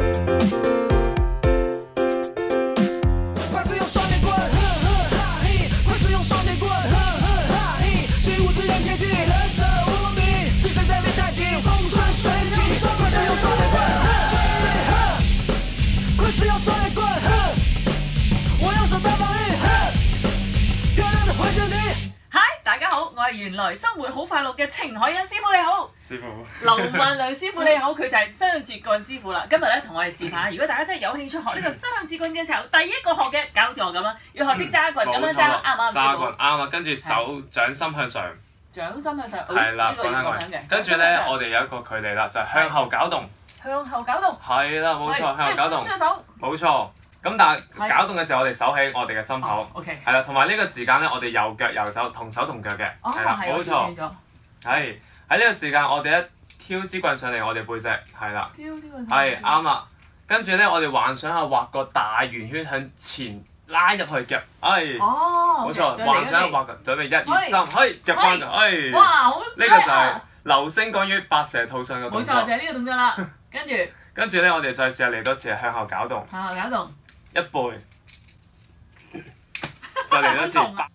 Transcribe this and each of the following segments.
快使用双截棍，呵呵哈嘿！快使用双截棍，呵呵哈嘿！习武之人切记，忍者无敌，是谁在练太极？风生水起，快使用双截棍，呵呵！快使用双截棍，呵！我用手大防御，呵！漂亮的回旋踢。 嗨，大家好，我係原來生活好快樂嘅程海欣師傅，你好。 師傅。 劉萬良師傅你好，佢就係雙截棍師傅啦。今日咧同我哋示範，如果大家真係有興趣學呢個雙截棍嘅時候，第一個學嘅，搞好似我咁啦，要學識揸棍咁樣揸，啱唔啱？ 揸棍啱啊，跟住手掌心向上。 掌心向上。 係啦，講緊講嘅。跟住咧，我哋有一個距離啦，就係向後攪動。 向後攪動。 係啦，冇錯，向後攪動。 伸出手。 冇錯。咁但係攪動嘅時候，我哋手喺我哋嘅心口。 OK。 係啦，同埋呢個時間咧，我哋右腳右手同手同腳嘅。係啦，冇錯。係喺呢個時間，我哋一挑支棍上嚟，我哋背脊係啦。 挑支棍。 係啱啦。跟住咧，我哋幻想下畫個大圓圈向前拉入去夾。係。 哦。 冇錯，幻想下畫個，準備1、2、3，係夾翻咗。 哇！好。 呢個就係流星講於白蛇吐信嘅動作。 冇錯，就係呢個動作啦。跟住。 跟住咧，我哋再試下嚟多次向後攪動。 向後攪動。 一背，再嚟多次。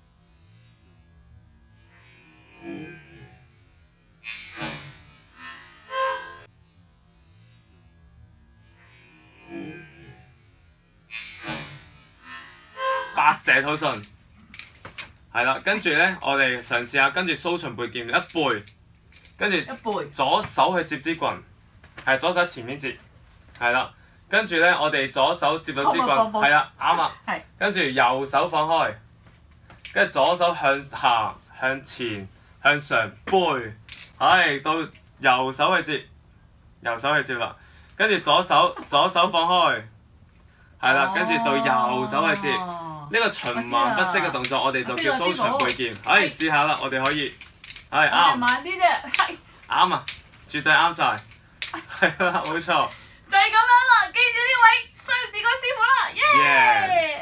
白蛇吐信，係啦，跟住咧，我哋嘗試下跟住蘇秦背劍一背，跟住左手去接支棍，係左手前面接，係啦。跟住咧，我哋左手接咗支棍，係啦，啱啦。跟住右手放開，跟住左手向下、向前、向上背，係到右手去接，右手去接啦。跟住左手放開，係啦，跟住到右手去接。呢個循環不息嘅動作，我哋就叫蘇秦背劍。係試下啦，我哋可以係啱。 慢啲啫，係。 啱啊，絕對啱晒，係啦，冇錯。 就係咁樣啦，記住呢位雙截棍師傅啦，耶！